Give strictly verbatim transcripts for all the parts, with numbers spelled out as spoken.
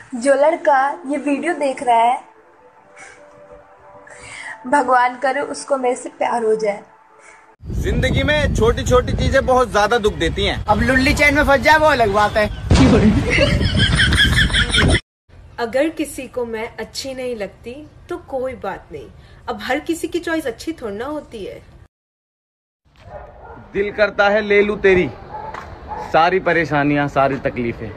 जो लड़का ये वीडियो देख रहा है, भगवान करे उसको मेरे से प्यार हो जाए। जिंदगी में छोटी छोटी चीजें बहुत ज्यादा दुख देती हैं। अब लुल्ली चैन में फंस जाए वो अलग बात है। अगर किसी को मैं अच्छी नहीं लगती तो कोई बात नहीं, अब हर किसी की चॉइस अच्छी थोड़ी ना होती है। दिल करता है ले लूं तेरी सारी परेशानियां सारी तकलीफें।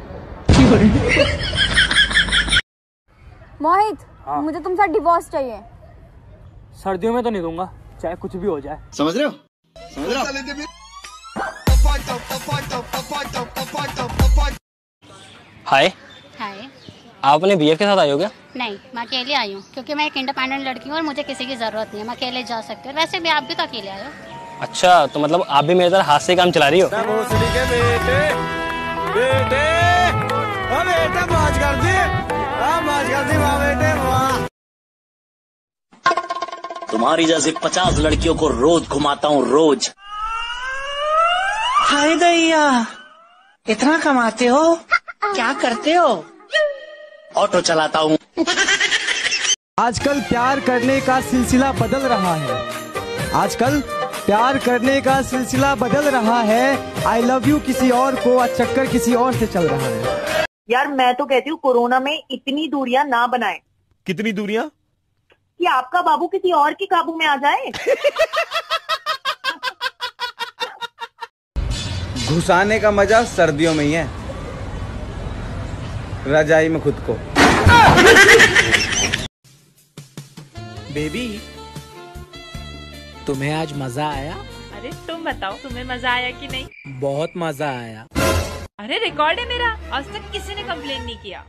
मोहित, हाँ। मुझे तुमसे डिवोर्स चाहिए। सर्दियों में तो नहीं दूंगा, चाहे कुछ भी हो जाए। समझ रहे हो? समझ रहे हो? हाय हाय, आप अपने बीएफ के साथ आए हो क्या? नहीं, मैं अकेले आई हूँ क्योंकि मैं एक इंडिपेंडेंट लड़की हूँ और मुझे किसी की जरूरत नहीं है। मैं अकेले जा सकती हूँ। वैसे भी आप भी तो अकेले आए हो। अच्छा, तो मतलब आप भी मेरी तरह हाथ से काम चला रही हो? के बेटे, बेटे, ओ बेटा मौज कर दी, आ मौज कर दी वाह बेटे वाह। तुम्हारी जैसे पचास लड़कियों को रोज घुमाता हूँ रोज। हाय दैया, इतना कमाते हो? क्या करते हो? ऑटो चलाता हूँ। आजकल प्यार करने का सिलसिला बदल रहा है। आजकल प्यार करने का सिलसिला बदल रहा है। आई लव यू किसी और को और चक्कर किसी और से चल रहा है। यार मैं तो कहती हूँ कोरोना में इतनी दूरियां ना बनाएं। कितनी दूरियां? कि आपका बाबू किसी और के काबू में आ जाए। घुसाने का मजा सर्दियों में ही है, रजाई में खुद को। बेबी, तुम्हें आज मजा आया? अरे तुम बताओ, तुम्हें मजा आया कि नहीं? बहुत मजा आया। अरे रिकॉर्ड है मेरा, आज तक किसी ने कंप्लेन नहीं किया।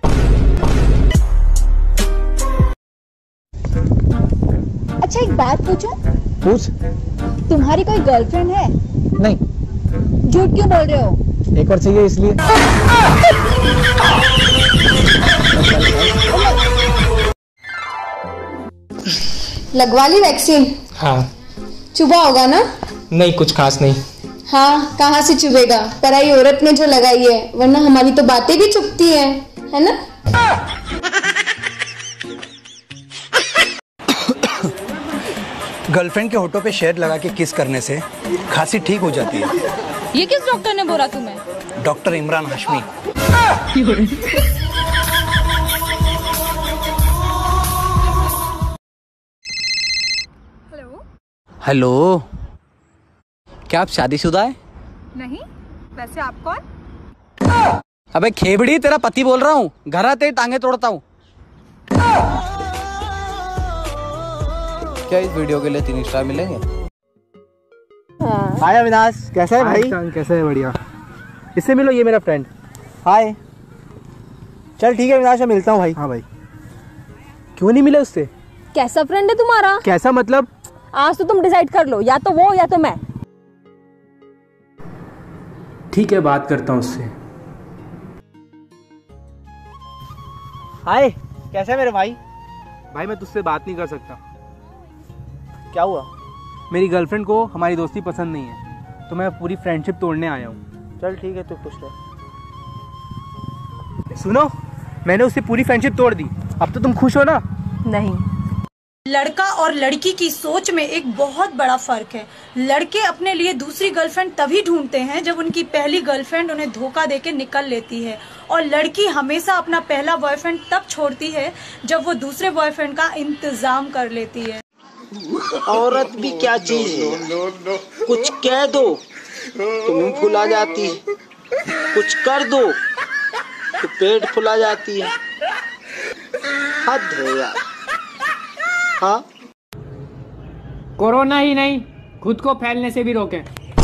अच्छा एक बात पूछूं? पूछ। तुम्हारी कोई गर्लफ्रेंड है? नहीं। झूठ क्यों बोल रहे हो? एक और चाहिए इसलिए। लगवा ली वैक्सीन? हाँ। चुभा होगा ना? नहीं, कुछ खास नहीं। हाँ, कहाँ से चुभेगा, पराई औरत ने जो लगाई है, वरना हमारी तो बातें भी चुभती है, है ना? गर्लफ्रेंड के होठों पे शेड लगा के किस करने से खांसी ठीक हो जाती है। ये किस डॉक्टर ने बोला तुम्हें? Doctor Imran Hashmi. Hello. Hello, क्या आप शादीशुदा है? नहीं, वैसे आप कौन? अबे खेबड़ी, तेरा पति बोल रहा हूँ। घर आते टांगे तोड़ता हूँ। क्या इस वीडियो के लिए तीन स्टार मिलेंगे? हाय अविनाश, कैसा है भाई? कैसे है? बढ़िया। इससे मिलो, ये मेरा फ्रेंड। हाय। चल ठीक है अविनाश, मैं मिलता हूँ भाई। हाँ भाई। क्यों नहीं मिले उससे? कैसा फ्रेंड है तुम्हारा? कैसा मतलब? आज तो तुम डिसाइड कर लो, या तो वो या तो मैं। ठीक है, बात करता हूँ उससे। हाय, कैसा है मेरे भाई? भाई मैं तुझसे बात नहीं कर सकता। क्या हुआ? मेरी गर्लफ्रेंड को हमारी दोस्ती पसंद नहीं है, तो मैं पूरी फ्रेंडशिप तोड़ने आया हूँ। चल ठीक है, तू खुश रह। सुनो, मैंने उससे पूरी फ्रेंडशिप तोड़ दी। अब तो तुम खुश हो ना? नहीं। लड़का और लड़की की सोच में एक बहुत बड़ा फर्क है। लड़के अपने लिए दूसरी गर्लफ्रेंड तभी ढूंढते हैं जब उनकी पहली गर्लफ्रेंड उन्हें धोखा देके निकल लेती है, और लड़की हमेशा अपना पहला बॉयफ्रेंड तब छोड़ती है जब वो दूसरे बॉयफ्रेंड का इंतजाम कर लेती है। औरत भी क्या चीज है, कुछ कह दो तो मुंह फुला जाती है, कुछ कर दो तो पेट फुला जाती है। हद है यार। हाँ, कोरोना ही नहीं, खुद को फैलने से भी रोके।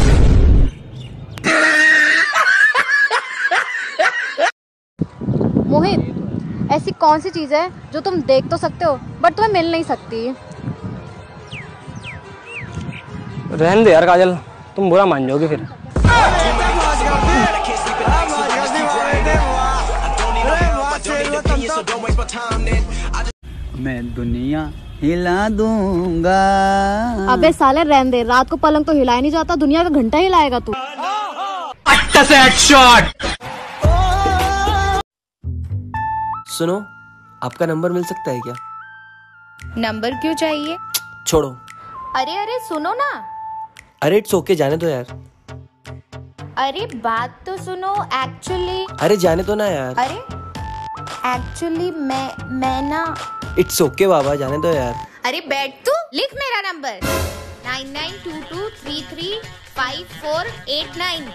मोहित, ऐसी कौन सी चीज है जो तुम देख तो सकते हो बट तुम्हें मिल नहीं सकती? रहने दे यार काजल, तुम बुरा मान जाओगे फिर। मैं दुनिया हिला दूंगा। अबे साले रहने दे, रात को पलंग तो हिलाया नहीं जाता, दुनिया का घंटा हिलाएगा तू। अच्छा से हेडशॉट। सुनो, आपका नंबर मिल सकता है क्या? नंबर क्यों चाहिए? छोड़ो। अरे अरे सुनो ना। अरे इट्स ओके, जाने दो यार। अरे बात तो सुनो। एक्चुअली अरे जाने दो ना यार। अरे एक्चुअली मैं मैं ना। इट्स ओके बाबा, जाने दो यार। अरे बैठ तू, लिख मेरा number nine nine two two three three five four eight nine.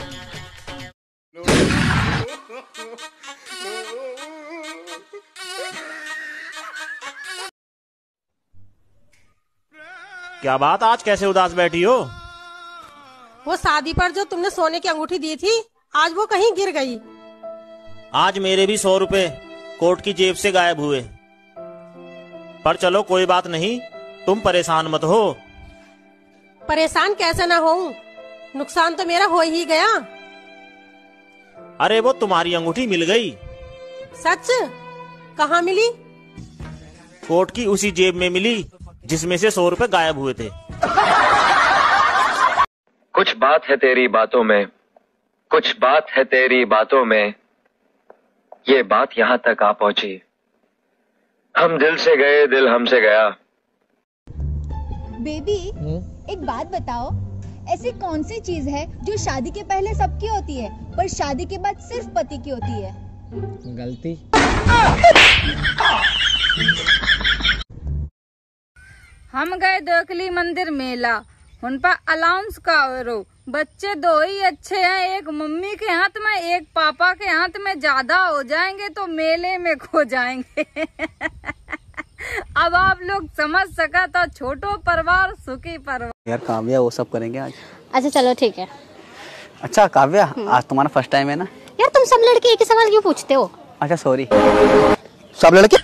क्या बात, आज कैसे उदास बैठी हो? वो शादी पर जो तुमने सोने की अंगूठी दी थी, आज वो कहीं गिर गई। आज मेरे भी सौ रुपए कोट की जेब से गायब हुए। पर चलो कोई बात नहीं, तुम परेशान मत हो। परेशान कैसे ना होऊं? नुकसान तो मेरा हो ही गया। अरे वो तुम्हारी अंगूठी मिल गई। सच? कहाँ मिली? कोट की उसी जेब में मिली जिसमें से सौ रुपए गायब हुए थे। कुछ बात है तेरी बातों में, कुछ बात है तेरी बातों में, ये बात यहाँ तक आ पहुंची। हम दिल से गए, दिल हमसे गया। बेबी, एक बात बताओ, ऐसी कौन सी चीज है जो शादी के पहले सबकी होती है पर शादी के बाद सिर्फ पति की होती है? गलती। हम गए दोकली मंदिर मेला, उन पर अलाउंस का रो। बच्चे दो ही अच्छे हैं, एक मम्मी के हाथ में एक पापा के हाथ में, ज्यादा हो जाएंगे तो मेले में खो जाएंगे। अब आप लोग समझ सका तो छोटो परिवार सुखी परिवार। यार काव्या वो सब करेंगे आज। अच्छा चलो ठीक है। अच्छा काव्या, आज तुम्हारा फर्स्ट टाइम है ना? यार तुम सब लड़के एक ही सवाल क्यों पूछते हो? अच्छा सॉरी। सब लड़के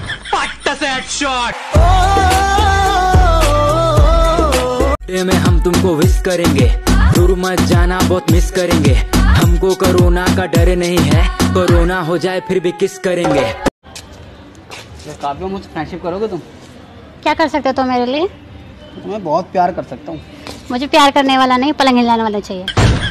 डे में हम तुमको विश करेंगे, दूर मत जाना बहुत मिस करेंगे। हमको कोरोना का डर नहीं है, कोरोना हो जाए फिर भी किस करेंगे। काव्या मुझसे फ्रेंडशिप करोगे तुम? क्या कर सकते हो तुम मेरे लिए? मैं बहुत प्यार कर सकता हूँ। मुझे प्यार करने वाला नहीं, पलंग हिलाने वाला चाहिए।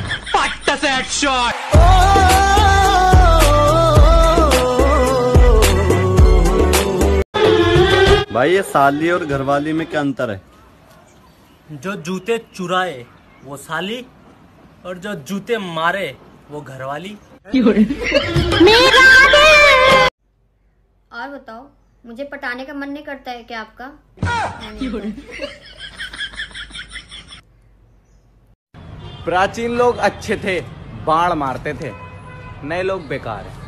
भाई ये साली और घरवाली में क्या अंतर है? जो जूते चुराए वो साली, और जो जूते मारे वो घरवाली। और बताओ, मुझे पटाने का मन नहीं करता है क्या आपका? प्राचीन लोग अच्छे थे, बाण मारते थे, नए लोग बेकार हैं।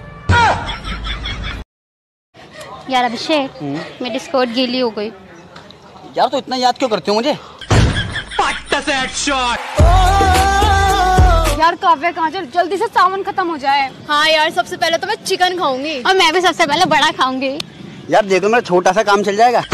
यार अभिषेक, मेरी स्कर्ट गीली हो गई। यार तो इतना याद क्यों करते हो मुझे? यार काव्या कहाँ चल, जल्दी से सावन खत्म हो जाए। हाँ यार, सबसे पहले तो मैं चिकन खाऊंगी। और मैं भी सबसे पहले बड़ा खाऊंगी। यार देखो मेरा छोटा सा काम चल जाएगा।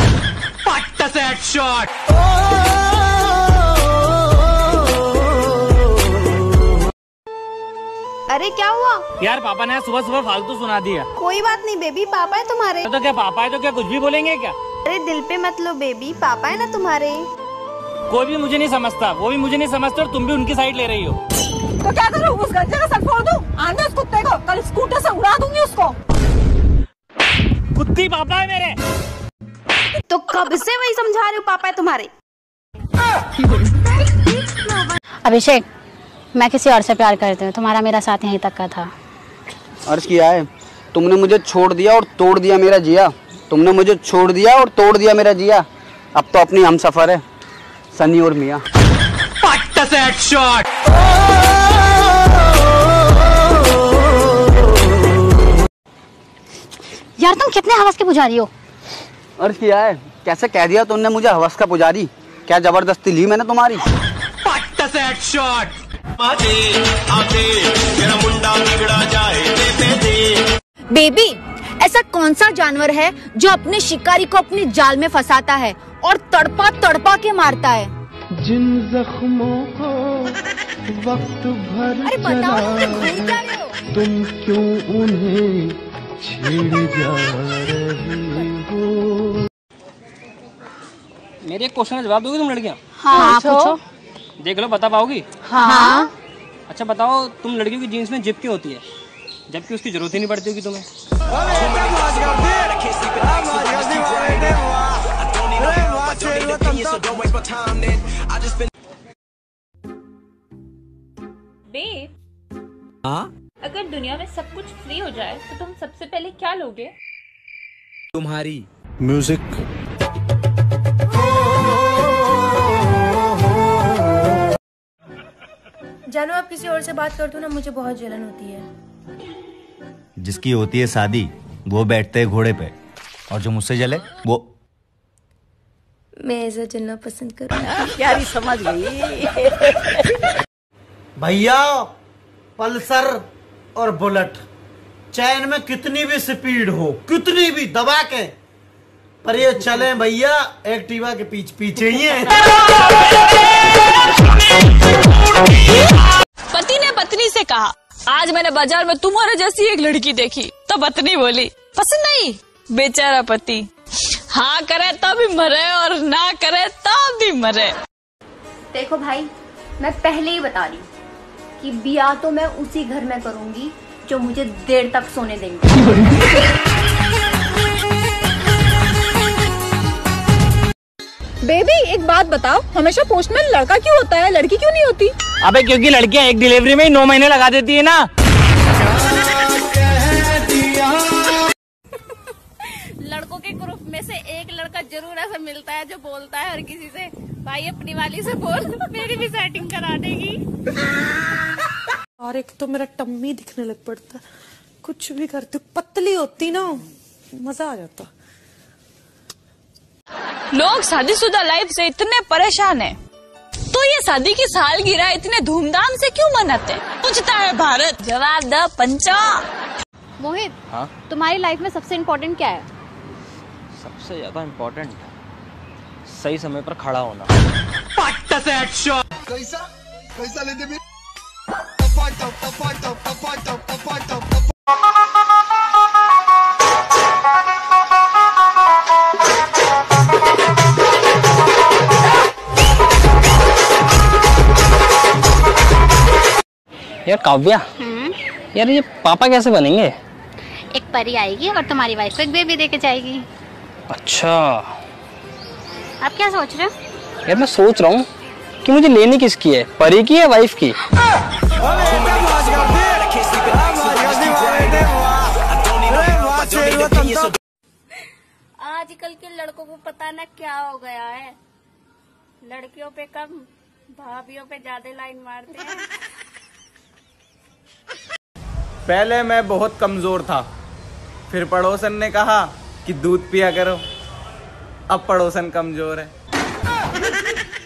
अरे क्या हुआ? यार पापा ने सुबह सुबह फालतू सुना दिया। कोई बात नहीं बेबी, पापा है तुम्हारे। तो क्या पापा है तो क्या कुछ भी बोलेंगे क्या? अरे दिल पे मत लो बेबी, पापा है ना तुम्हारे। कोई भी मुझे नहीं समझता, वो भी मुझे नहीं समझते, और तुम भी उनकी साइड ले रही हो। तो क्या करूँ, उस गंजे का सर फोड़ दूं? आने उस कुत्ते को, कल स्कूटर से उड़ा दूंगी उसको। कुत्ती पापा है मेरे। तो कब से वही समझा रहे हो, पापा है तुम्हारे। अभिषेक, मैं किसी और से प्यार करती हूँ, तुम्हारा मेरा साथ यहीं तक का था। अर्ज किया है, तुमने मुझे छोड़ दिया और तोड़ दिया मेरा जिया। तुमने मुझे छोड़ दिया और तोड़ दिया मेरा जिया। अब तो अपनी हम सफर है, सनी और मियाँ। यार तुम कितने हवस के पुजारी हो। अर्ज किया है, कैसे कह दिया तुमने मुझे हवस का पुजारी? क्या जबरदस्ती ली मैंने तुम्हारी? बेबी, ऐसा कौन सा जानवर है जो अपने शिकारी को अपने जाल में फंसाता है और तड़पा तड़पा के मारता है? जिन जख्मों को वक्त भर अरे बताओ, जला, तुम क्यों उन्हें छेड़ जा रही हो? मेरे एक क्वेश्चन का जवाब दोगे तुम लड़कियां? हाँ पूछो। देख लो, बता पाओगी? हाँ। अच्छा बताओ, तुम लड़कियों की जीन्स में जिप क्यों होती है? जबकि उसकी जरूरत ही नहीं पड़ती होगी तुम्हें। बेब, हाँ? अगर दुनिया में सब कुछ फ्री हो जाए तो तुम सबसे पहले क्या लोगे? तुम्हारी म्यूजिक। जानो, आप किसी और से बात कर दो ना, मुझे बहुत जलन होती है। जिसकी होती है शादी वो बैठते हैं घोड़े पे, और जो मुझसे जले वो। मैं ऐसा जलना पसंद करूँ। प्यारी समझ गई। भैया पल्सर और बुलेट, चैन में कितनी भी स्पीड हो, कितनी भी दबा के, पर ये चले भैया एक्टिवा के पीछे पीछे ही है। पति ने पत्नी से कहा, आज मैंने बाजार में तुम्हारे जैसी एक लड़की देखी। तो पत्नी बोली, पसंद नहीं। बेचारा पति हाँ करे तब भी मरे और ना करे तब भी मरे। देखो भाई, मैं पहले ही बता रही हूँ कि ब्याह तो मैं उसी घर में करूंगी जो मुझे देर तक सोने देंगे। बेबी एक बात बताओ, हमेशा पोस्टमैन लड़का क्यों होता है, लड़की क्यों नहीं होती? अबे क्योंकि लड़कियां एक डिलीवरी में ही नौ महीने लगा देती है ना। लड़कों के ग्रुप में से एक लड़का जरूर ऐसा मिलता है जो बोलता है हर किसी से, भाई अपनी वाली से बोल, मेरी भी सेटिंग करा देगी। और एक तो मेरा टम्मी दिखने लग पड़ता, कुछ भी करती, पतली होती ना मजा आ जाता। लोग शादीशुदा लाइफ से इतने परेशान हैं, तो ये शादी की सालगिरह इतने धूमधाम से क्यों मनाते? पूछता है भारत, जवाब द पंचा। मोहित, हाँ? तुम्हारी लाइफ में सबसे इम्पोर्टेंट क्या है? सबसे ज्यादा इम्पोर्टेंट सही समय पर खड़ा होना। कैसा कैसा लेते भी? यार काव्या, यार ये पापा कैसे बनेंगे? एक परी आएगी और तुम्हारी वाइफ को एक बेबी देके जाएगी। अच्छा, आप क्या सोच रहे हो? यार मैं सोच रहा हूँ कि मुझे लेनी किसकी है, परी की या वाइफ की? आजकल के लड़कों को पता ना क्या हो गया है, लड़कियों पे कम भाभियों पे ज्यादा लाइन मारते हैं। पहले मैं बहुत कमजोर था, फिर पड़ोसन ने कहा कि दूध पिया करो, अब पड़ोसन कमजोर है।